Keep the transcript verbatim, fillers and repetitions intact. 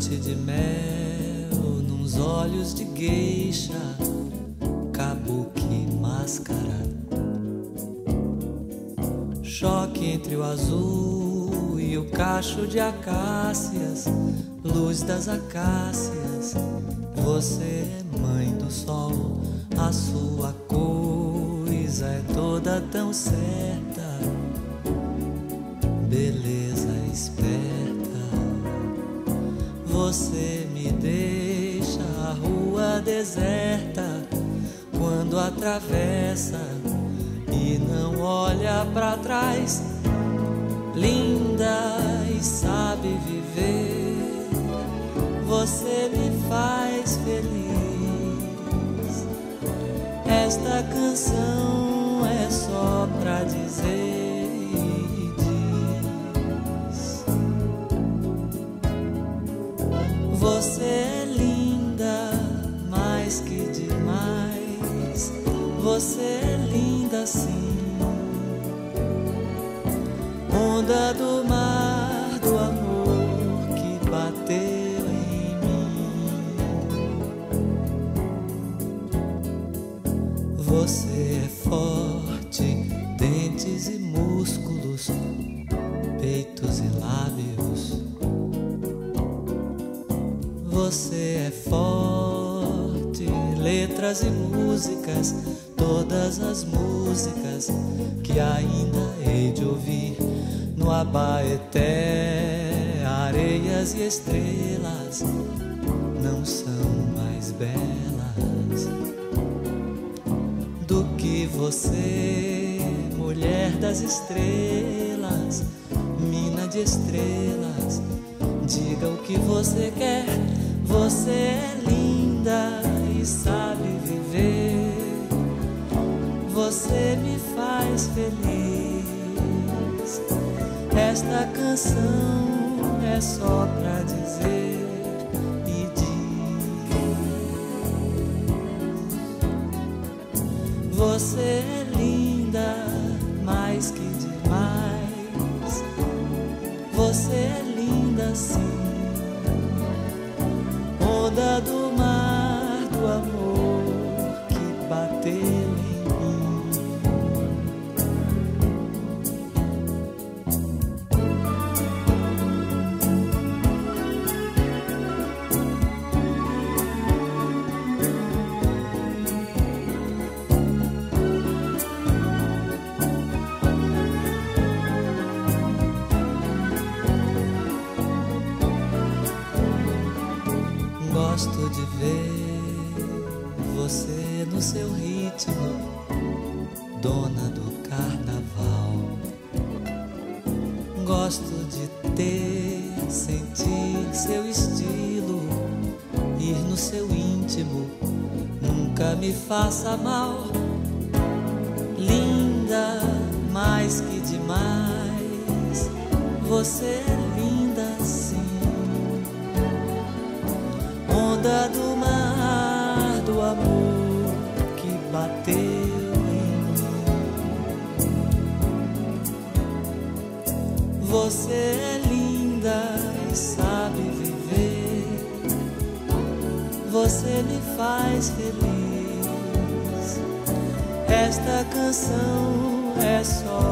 noite de mel, nos olhos de geisha, kabuki máscara. Choque entre o azul e o cacho de acácias, luz das acácias. Você é mãe do sol, a sua coisa é toda tão certa. Beleza esperta, você me deixa a rua deserta quando atravessa e não olha pra trás. Linda e sabe viver, você me faz feliz. Esta canção é só pra dizer e diz: você é linda, mais que demais. Você é linda sim. Onda do mar do amor que bateu em mim. Você é forte, dentes e músculos, peitos e lábios. Você é forte, letras e músicas, todas as músicas que ainda hei de ouvir no Abaeté. Areias e estrelas não são mais belas do que você, mulher das estrelas, mina de estrelas. Diga o que você quer, você é linda e sabe viver. Você me faz feliz. Esta canção é só pra dizer e diz: você é linda, mais que demais. Você é linda sim. Onda do mar do amor que bateu em Gosto de ver você no seu ritmo, dona do carnaval. Gosto de ter, sentir seu estilo, ir no seu íntimo, nunca me faça mal. Linda, mais que demais, você é linda sim. Onda do mar do amor que bateu em mim. Você é linda e sabe viver. Você me faz feliz. Esta canção é só